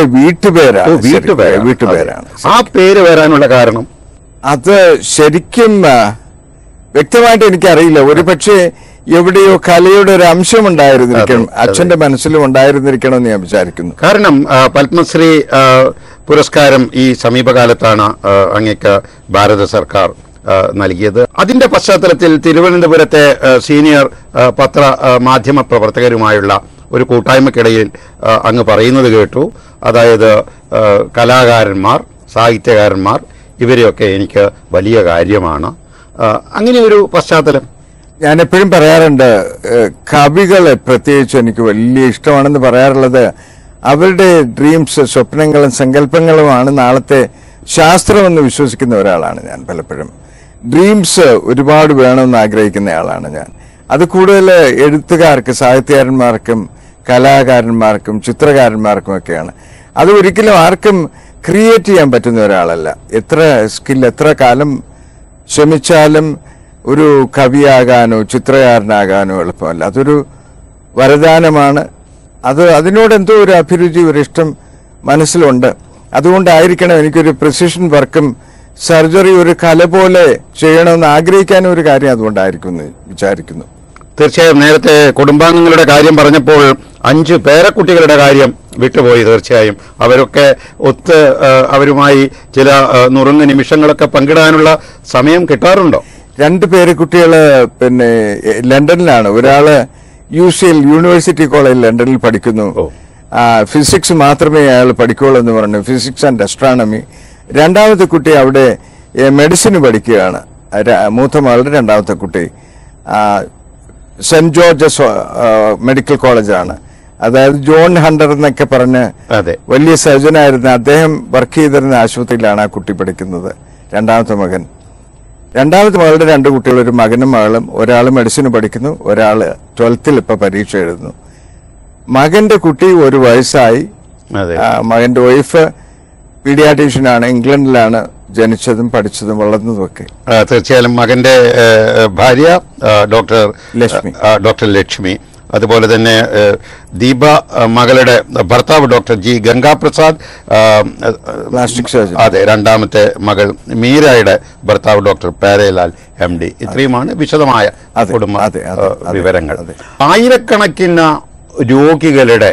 വീട്ടുപേരാണ്. ആ പേര് വരാനുള്ള കാരണം അത് ശരിക്കും വ്യക്തമായിട്ട് എനിക്കറിയില്ല. ഒരു പക്ഷേ എവിടെയോ കലയുടെ ഒരു അംശം ഉണ്ടായിരുന്നിരിക്കണം, അച്ഛന്റെ മനസ്സിലും ഉണ്ടായിരുന്നിരിക്കണം എന്ന് ഞാൻ വിചാരിക്കുന്നു. കാരണം പത്മശ്രീ പുരസ്കാരം ഈ സമീപകാലത്താണ് അങ്ങേക്ക് ഭാരത സർക്കാർ നൽകിയത്. അതിന്റെ പശ്ചാത്തലത്തിൽ തിരുവനന്തപുരത്തെ സീനിയർ പത്ര മാധ്യമ പ്രവർത്തകരുമായുള്ള ഒരു കൂട്ടായ്മക്കിടയിൽ അങ്ങ് പറയുന്നത് കേട്ടു. അതായത് കലാകാരന്മാർ, സാഹിത്യകാരന്മാർ ഇവരെയൊക്കെ എനിക്ക് വലിയ കാര്യമാണ്. അങ്ങനെ ഒരു പശ്ചാത്തലം ഞാൻ എപ്പോഴും പറയാറുണ്ട്. കവികളെ പ്രത്യേകിച്ച് എനിക്ക് വലിയ ഇഷ്ടമാണെന്ന് പറയാറുള്ളത് അവരുടെ ഡ്രീംസ്, സ്വപ്നങ്ങളും സങ്കല്പങ്ങളുമാണ് നാളത്തെ ശാസ്ത്രമെന്ന് വിശ്വസിക്കുന്ന ഒരാളാണ് ഞാൻ. പലപ്പോഴും ഡ്രീംസ് ഒരുപാട് വേണമെന്ന് ആഗ്രഹിക്കുന്ന ആളാണ് ഞാൻ. അത് കൂടുതൽ എഴുത്തുകാർക്ക്, സാഹിത്യകാരന്മാർക്കും കലാകാരന്മാർക്കും ചിത്രകാരന്മാർക്കും ഒക്കെയാണ്. അത് ഒരിക്കലും ആർക്കും ക്രിയേറ്റ് ചെയ്യാൻ പറ്റുന്ന ഒരാളല്ല. എത്ര സ്കിൽ, എത്ര കാലം ശ്രമിച്ചാലും ഒരു കവിയാകാനോ ചിത്രകാരനാകാനോ എളുപ്പമല്ല. അതൊരു വരദാനമാണ്. അതിനോട് എന്തോ ഒരു അഭിരുചി, ഒരു ഇഷ്ടം മനസ്സിലുണ്ട്. അതുകൊണ്ടായിരിക്കണം എനിക്കൊരു പ്രിസിഷൻ വർക്കും സർജറി ഒരു കല പോലെ ചെയ്യണമെന്ന് ആഗ്രഹിക്കാനും ഒരു കാര്യം അതുകൊണ്ടായിരിക്കും എന്ന് വിചാരിക്കുന്നു. തീർച്ചയായും നേരത്തെ കുടുംബാംഗങ്ങളുടെ കാര്യം പറഞ്ഞപ്പോൾ 5 പേരക്കുട്ടികളുടെ കാര്യം വിട്ടുപോയി. തീർച്ചയായും അവരൊക്കെ ഒത്ത് അവരുമായി ചില നുറുങ്ങ് നിമിഷങ്ങളൊക്കെ പങ്കിടാനുള്ള സമയം കിട്ടാറുണ്ടോ? 2 പേരക്കുട്ടികള് പിന്നെ ലണ്ടനിലാണ്. ഒരാള് UCL യൂണിവേഴ്സിറ്റി കോളേജ് ലണ്ടനിൽ പഠിക്കുന്നു. ഫിസിക്സ് മാത്രമേ അയാൾ പഠിക്കുള്ളൂ എന്ന് പറഞ്ഞു, ഫിസിക്സ് ആൻഡ് അസ്ട്രോണമി. രണ്ടാമത്തെ കുട്ടി അവിടെ മെഡിസിൻ പഠിക്കുകയാണ്. മൂത്ത മകളുടെ രണ്ടാമത്തെ കുട്ടി സെന്റ് ജോർജസ് മെഡിക്കൽ കോളേജാണ്. അതായത് ജോൺ ഹണ്ടർ എന്നൊക്കെ പറഞ്ഞ് വലിയ സർജനായിരുന്ന അദ്ദേഹം വർക്ക് ചെയ്തിരുന്ന ആശുപത്രിയിലാണ് ആ കുട്ടി പഠിക്കുന്നത്. രണ്ടാമത്തെ മകളുടെ 2 കുട്ടികൾ, ഒരു മകനും മകളും. ഒരാൾ മെഡിസിൻ പഠിക്കുന്നു, ഒരാൾ 12th ഇപ്പൊ പരീക്ഷ എഴുതുന്നു. മകന്റെ കുട്ടി 1 വയസ്സായി. മകന്റെ വൈഫ് പീഡിയാട്രീഷ്യനാണ്, ഇംഗ്ലണ്ടിലാണ് ജനിച്ചതും പഠിച്ചതും വളർന്നതുമൊക്കെ. തീർച്ചയായും മകന്റെ ഭാര്യ ഡോക്ടർ ലക്ഷ്മി, അതുപോലെ തന്നെ ദീപ മകളുടെ ഭർത്താവ് doctor G Gangaprasad, plastic surgeon. അതെ, രണ്ടാമത്തെ മകൾ മീരയുടെ ഭർത്താവ് ഡോക്ടർ പാരേലാൽ MD. ഇത്രയുമാണ് വിശദമായ കുടുംബ വിവരങ്ങൾ. ആയിരക്കണക്കിന് രോഗികളുടെ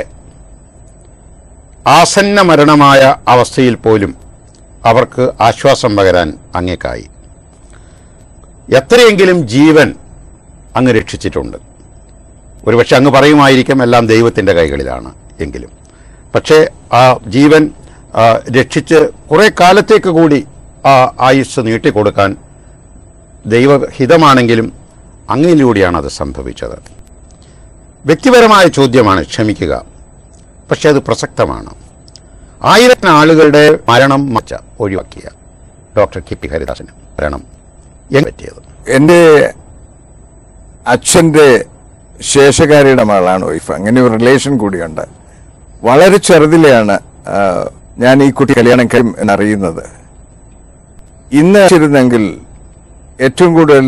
ആസന്ന മരണമായ അവസ്ഥയിൽ പോലും അവർക്ക് ആശ്വാസം പകരാൻ അങ്ങേക്കായി. എത്രയെങ്കിലും ജീവൻ അങ്ങ് രക്ഷിച്ചിട്ടുണ്ട്. ഒരുപക്ഷെ അങ്ങ് പറയുമായിരിക്കും എല്ലാം ദൈവത്തിൻ്റെ കൈകളിലാണ് എങ്കിലും. പക്ഷേ ആ ജീവൻ രക്ഷിച്ച് കുറേ കാലത്തേക്ക് കൂടി ആ ആയുസ് നീട്ടിക്കൊടുക്കാൻ ദൈവഹിതമാണെങ്കിലും അങ്ങയിലൂടെയാണ് അത് സംഭവിച്ചത്. വ്യക്തിപരമായ ചോദ്യമാണ്, ക്ഷമിക്കുക, പക്ഷെ അത് പ്രസക്തമാണ്. 1000 ആളുകളുടെ മരണം ഒഴിവാക്കിയ ഡോക്ടർ KP ഹരിദാസന് മരണം എങ്ങനെ പറ്റിയത്? എൻ്റെ അച്ഛൻ്റെ ശേഷകാരിയുടെ മകളാണ് വൈഫ്. അങ്ങനെ ഒരു റിലേഷൻ കൂടിയുണ്ട്. വളരെ ചെറുതിലെയാണ് ഞാൻ ഈ കുട്ടി കല്യാണം കഴിയും എന്നറിയുന്നത്. ഇന്ന് ഇരുന്നെങ്കിൽ ഏറ്റവും കൂടുതൽ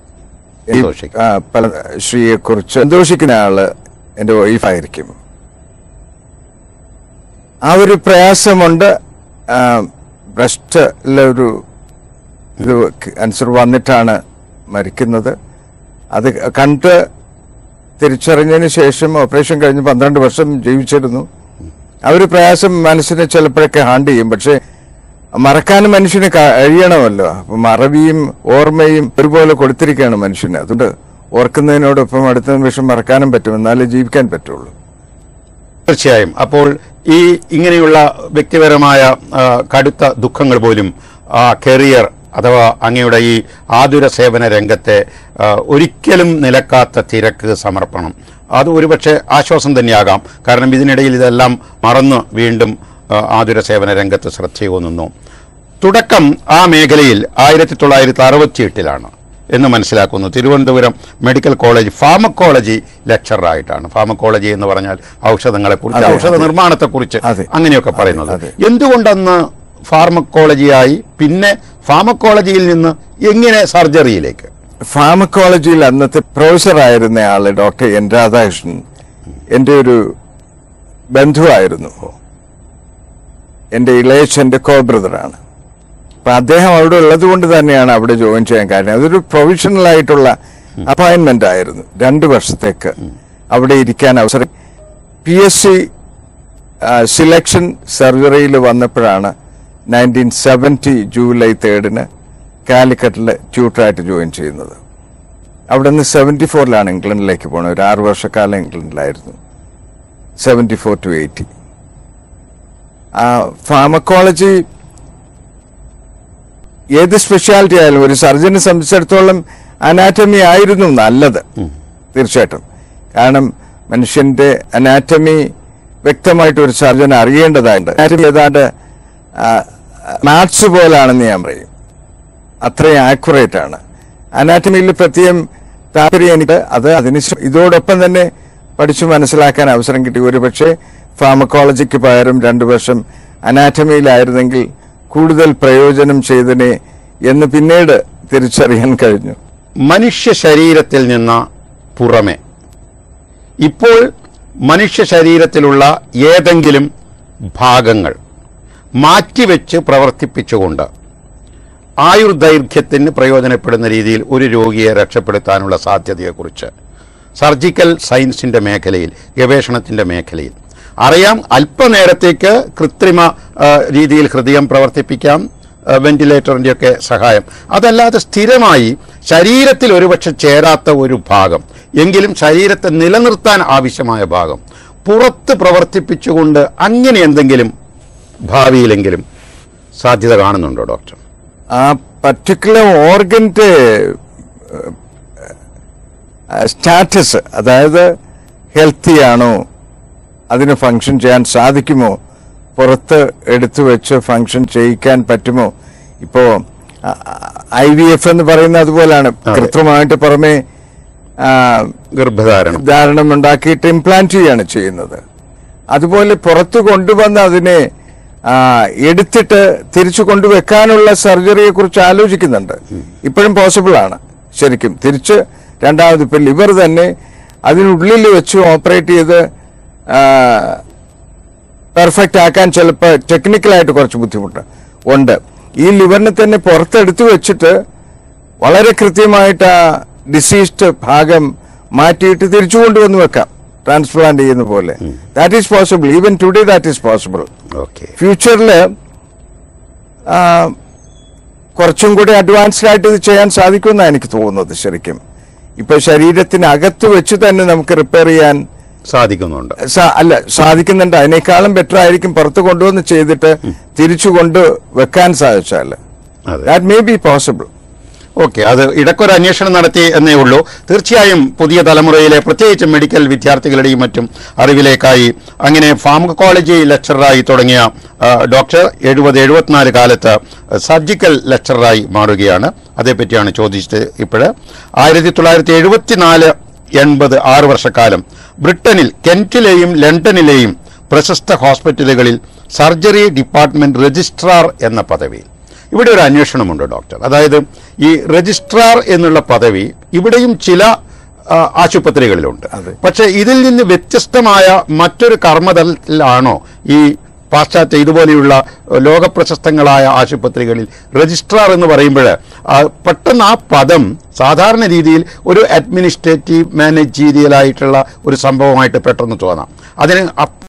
ശ്രീയെക്കുറിച്ച് സന്തോഷിക്കുന്ന ആള് എൻ്റെ വൈഫായിരിക്കും. ആ ഒരു പ്രയാസമുണ്ട്. ബ്രസ്റ്റിലെ ഒരു ഇത് ക്യാൻസർ വന്നിട്ടാണ് മരിക്കുന്നത്. അത് കണ്ട് തിരിച്ചറിഞ്ഞതിന് ശേഷം ഓപ്പറേഷൻ കഴിഞ്ഞ് 12 വർഷം ജീവിച്ചിരുന്നു. ആ ഒരു പ്രയാസം മനസ്സിനെ ചിലപ്പോഴൊക്കെ ഹാൻഡ് ചെയ്യും. പക്ഷെ മറക്കാനും മനുഷ്യന് കഴിയണമല്ലോ. അപ്പൊ മറവിയും ഓർമ്മയും ഒരുപോലെ കൊടുത്തിരിക്കുകയാണ് മനുഷ്യന്. അതുകൊണ്ട് ഓർക്കുന്നതിനോടൊപ്പം അടുത്ത നിമിഷം മറക്കാനും പറ്റും, എന്നാലേ ജീവിക്കാൻ പറ്റുള്ളൂ. തീർച്ചയായും. അപ്പോൾ ഈ ഇങ്ങനെയുള്ള വ്യക്തിപരമായ കടുത്ത ദുഃഖങ്ങൾ പോലും കരിയർ അഥവാ അങ്ങയുടെ ഈ ആതുര സേവന രംഗത്തെ ഒരിക്കലും നിലക്കാത്ത തിരക്ക്, സമർപ്പണം, അത് ഒരുപക്ഷെ ആശ്വാസം തന്നെയാകാം. കാരണം ഇതിനിടയിൽ ഇതെല്ലാം മറന്ന് വീണ്ടും ആതുര സേവന രംഗത്ത് ശ്രദ്ധയൂന്നുന്നു. തുടക്കം ആ മേഖലയിൽ 1968 എന്ന് മനസ്സിലാക്കുന്നു. തിരുവനന്തപുരം മെഡിക്കൽ കോളേജ് ഫാർമക്കോളജി ലെക്ചറായിട്ടാണ്. ഫാർമക്കോളജി എന്ന് പറഞ്ഞാൽ ഔഷധങ്ങളെക്കുറിച്ച്, ഔഷധ നിർമ്മാണത്തെക്കുറിച്ച് അങ്ങനെയൊക്കെ പറയുന്നത്. എന്തുകൊണ്ടന്ന് ഫാർമക്കോളജിയായി, പിന്നെ ഫാർമക്കോളജിയിൽ നിന്ന് എങ്ങനെ സർജറിയിലേക്ക്? ഫാർമക്കോളജിയിൽ അന്നത്തെ പ്രൊഫസറായിരുന്ന ആള് ഡോക്ടർ N രാധാകൃഷ്ണൻ എൻ്റെ ഒരു ബന്ധുവായിരുന്നു. എൻ്റെ ഇളയച്ഛൻ്റെ കോ-ബ്രദറാണ്. അപ്പൊ അദ്ദേഹം അവിടെ ഉള്ളത് കൊണ്ട് തന്നെയാണ് അവിടെ ജോയിൻ ചെയ്യാൻ കാര്യം. അതൊരു പ്രൊഫഷണൽ ആയിട്ടുള്ള അപ്പോയിന്റ്മെന്റ് ആയിരുന്നു. 2 വർഷത്തേക്ക് അവിടെ ഇരിക്കാൻ അവസരം. PSC സിലക്ഷൻ സർജറിയിൽ വന്നപ്പോഴാണ് 1970 ജൂലൈ 3 കാലിക്കറ്റിൽ ട്യൂട്ടറായിട്ട് ജോയിൻ ചെയ്യുന്നത്. അവിടെ നിന്ന് 74 ഇംഗ്ലണ്ടിലേക്ക് പോകണം. ഒരു 6 വർഷക്കാലം ഇംഗ്ലണ്ടിലായിരുന്നു. 74 to 80. ഫാർമക്കോളജി ഏത് സ്പെഷ്യാലിറ്റി ആയാലും ഒരു സർജനെ സംബന്ധിച്ചിടത്തോളം അനാറ്റമി ആയിരുന്നു നല്ലത്, തീർച്ചയായിട്ടും. കാരണം മനുഷ്യന്റെ അനാറ്റമി വ്യക്തമായിട്ട് ഒരു സർജൻ അറിയേണ്ടതായിട്ട്. അനാറ്റമി ഏതാണ്ട് മാത്സ് പോലാണെന്ന് ഞാൻ പറയും. അത്രയും ആക്യുറേറ്റ് ആണ്. അനാറ്റമിയിൽ പ്രത്യേകം താല്പര്യം എനിക്ക്. അത് ഇതോടൊപ്പം തന്നെ പഠിച്ചു മനസ്സിലാക്കാൻ അവസരം കിട്ടി. ഒരു പക്ഷേ ഫാർമക്കോളജിക്ക് പകരം 2 വർഷം അനാറ്റമിയിലായിരുന്നെങ്കിൽ കൂടുതൽ പ്രയോജനം ചെയ്തനെ എന്ന് പിന്നീട് തിരിച്ചറിയാൻ കഴിഞ്ഞു. മനുഷ്യ ശരീരത്തിൽ നിന്ന് പുറമെ ഇപ്പോൾ മനുഷ്യ ശരീരത്തിലുള്ള ഏതെങ്കിലും ഭാഗങ്ങൾ മാറ്റിവെച്ച് പ്രവർത്തിപ്പിച്ചുകൊണ്ട് ആയുർദൈർഘ്യത്തിന് പ്രയോജനപ്പെടുന്ന രീതിയിൽ ഒരു രോഗിയെ രക്ഷപ്പെടുത്താനുള്ള സാധ്യതയെക്കുറിച്ച് സർജിക്കൽ സയൻസിന്റെ മേഖലയിൽ, ഗവേഷണത്തിന്റെ മേഖലയിൽ അറിയാം. അല്പനേരത്തേക്ക് കൃത്രിമ രീതിയിൽ ഹൃദയം പ്രവർത്തിപ്പിക്കാം, വെന്റിലേറ്ററിൻ്റെയൊക്കെ സഹായം. അതല്ലാതെ സ്ഥിരമായി ശരീരത്തിൽ ഒരുപക്ഷെ ചേരാത്ത ഒരു ഭാഗം എങ്കിലും ശരീരത്തെ നിലനിർത്താൻ ആവശ്യമായ ഭാഗം പുറത്ത് പ്രവർത്തിപ്പിച്ചുകൊണ്ട് അങ്ങനെ എന്തെങ്കിലും ഭാവിയിലെങ്കിലും സാധ്യത കാണുന്നുണ്ടോ ഡോക്ടർ? ആ പർട്ടിക്കുലർ ഓർഗന്റെ സ്റ്റാറ്റസ്, അതായത് ഹെൽത്തി ആണോ, അതിന് ഫങ്ഷൻ ചെയ്യാൻ സാധിക്കുമോ, പുറത്ത് എടുത്തു വെച്ച് ഫങ്ഷൻ ചെയ്യിക്കാൻ പറ്റുമോ? ഇപ്പോ IVF എന്ന് പറയുന്ന അതുപോലാണ്. കൃത്രിമമായിട്ട് പുറമെ ഗർഭധാരണം ഉണ്ടാക്കിയിട്ട് ഇംപ്ലാന്റ് ചെയ്യാണ് ചെയ്യുന്നത്. അതുപോലെ പുറത്തു കൊണ്ടുവന്ന് അതിനെ എടുത്തിട്ട് തിരിച്ചു കൊണ്ടുവെക്കാനുള്ള സർജറിയെ കുറിച്ച് ആലോചിക്കുന്നുണ്ട്. ഇപ്പോഴും പോസിബിൾ ആണ് ശരിക്കും. തിരിച്ച് രണ്ടാമത് ഇപ്പൊ ലിവർ തന്നെ അതിനുള്ളിൽ വെച്ച് ഓപ്പറേറ്റ് ചെയ്ത് പെർഫെക്റ്റ് ആക്കാൻ ചിലപ്പോൾ ടെക്നിക്കലായിട്ട് കുറച്ച് ബുദ്ധിമുട്ട് ഉണ്ട്. ഈ ലിവറിനെ തന്നെ പുറത്തെടുത്തു വെച്ചിട്ട് വളരെ കൃത്യമായിട്ട് ആ ഡിസീസ്ഡ് ഭാഗം മാറ്റിയിട്ട് തിരിച്ചു കൊണ്ടുവന്ന് വെക്കാം, ട്രാൻസ്പ്ലാന്റ് ചെയ്യുന്ന പോലെ. That is possible. Even today that is possible. ഫ്യൂച്ചറിൽ കുറച്ചും കൂടി അഡ്വാൻസ്ഡ് ആയിട്ട് ഇത് ചെയ്യാൻ സാധിക്കുമെന്നാണ് എനിക്ക് തോന്നുന്നത്. ശരിക്കും ഇപ്പൊ ശരീരത്തിനകത്ത് വെച്ച് തന്നെ നമുക്ക് റിപ്പയർ ചെയ്യാൻ സാധിക്കുന്നുണ്ട്. സാധിക്കുന്നുണ്ട്. അതിനേക്കാളും ബെറ്റർ ആയിരിക്കും പുറത്ത് കൊണ്ടുവന്ന് ചെയ്തിട്ട് തിരിച്ചു കൊണ്ട് വെക്കാൻ സാധിച്ചാൽ. That may be possible. Okay, അത് ഇടയ്ക്കൊരു അന്വേഷണം നടത്തി എന്നേ ഉള്ളൂ. തീർച്ചയായും പുതിയ തലമുറയിലെ പ്രത്യേകിച്ച് മെഡിക്കൽ വിദ്യാർത്ഥികളുടെയും മറ്റും അറിവിലേക്കായി അങ്ങനെ ഫാർമക്കോളജി ലെക്ചററായി തുടങ്ങിയ ഡോക്ടർ 70-74 കാലത്ത് സർജിക്കൽ ലെക്ചററായി മാറുകയാണ്. അതേപ്പറ്റിയാണ് ചോദിച്ചത്. ഇപ്പോഴ് 1974-80 6 വർഷക്കാലം ബ്രിട്ടനിൽ കെന്റിലെയും ലണ്ടനിലെയും പ്രശസ്ത ഹോസ്പിറ്റലുകളിൽ സർജറി ഡിപ്പാർട്ട്മെന്റ് രജിസ്ട്രാർ എന്ന പദവിയിൽ. ഇവിടെ ഒരു അന്വേഷണമുണ്ട് ഡോക്ടർ. അതായത് ഈ രജിസ്ട്രാർ എന്നുള്ള പദവി ഇവിടെയും ചില ആശുപത്രികളിലുണ്ട്. പക്ഷെ ഇതിൽ നിന്ന് വ്യത്യസ്തമായ മറ്റൊരു കർമ്മതലത്തിലാണോ ഈ പാശ്ചാത്യ ഇതുപോലെയുള്ള ലോകപ്രശസ്തങ്ങളായ ആശുപത്രികളിൽ രജിസ്ട്രാർ എന്ന് പറയുമ്പോൾ പെട്ടെന്ന് ആ പദം സാധാരണ രീതിയിൽ ഒരു അഡ്മിനിസ്ട്രേറ്റീവ് മാനേജീരിയലായിട്ടുള്ള ഒരു സംഭവമായിട്ട് പെട്ടെന്ന് തോന്നാം. അതിന്